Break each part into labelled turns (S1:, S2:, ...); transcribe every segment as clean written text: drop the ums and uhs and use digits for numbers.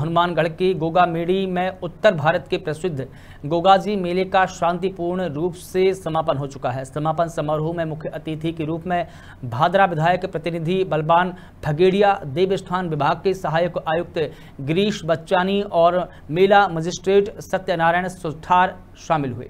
S1: हनुमानगढ़ की गोगा मेड़ी में उत्तर भारत के प्रसिद्ध गोगाजी मेले का शांतिपूर्ण रूप से समापन हो चुका है। समापन समारोह में मुख्य अतिथि के रूप में भादरा विधायक प्रतिनिधि बलवान फगेड़िया, देवस्थान विभाग के सहायक आयुक्त गिरीश बच्चानी और मेला मजिस्ट्रेट सत्यनारायण सुथार शामिल हुए।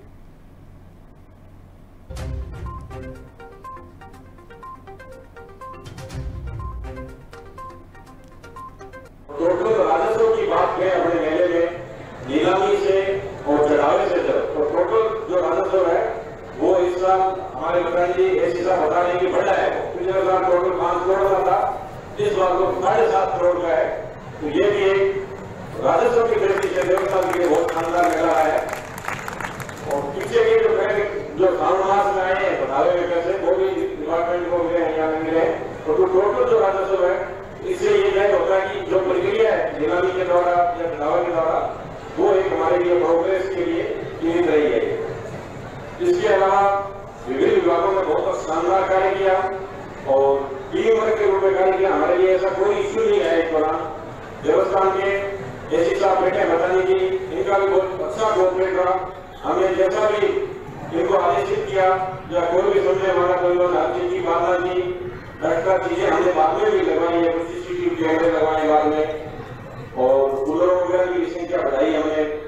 S2: टोटल राजस्व की बात करें अपने मेले में नीलामी से और चढ़ावे से तो टोटल जो राजस्व है वो इस साल हमारे बताएं जी ऐसी साल बता रहे कि बढ़ा है। पिछले साल टोटल 5 करोड़ का था, इस बार तो 7.5 करोड़ का है। तो ये भी एक राजस्व की दृष्टि से देवस्थान के लिए बहुत शानदार मेला है। और पीछे के जो सावन मास में आए हैं बढ़ावे में कैसे वो भी डिपार्टमेंट को मिले हैं या नहीं मिले, तो टोटल जो राजस्व है इससे ये तय होता है कि जो प्रक्रिया है नीलामी के द्वारा या बढ़ावा के द्वारा वो एक हमारे लिए प्रोग्रेस के लिए सीमित रही है। इसके अलावा विभिन्न विभागों में बहुत शानदार कार्य किया और टीम वर्क के रूप में कार्य किया। हमारे लिए ऐसा कोई इश्यू नहीं है। इस दौरान देवस्थान के एसी साहब बैठे बताने की इनका भी बहुत अच्छा कोऑपरेट रहा। हमने जैसा भी इनको आदेशित किया या कोई भी समझने वाला कोई लोग हर चीज की बात ना की, एक्स्ट्रा चीजें हमने बाद में भी लगवाई है, CCTV कैमरे लगवाए बाद में और कूलरों वगैरह की संख्या बढ़ाई हमने।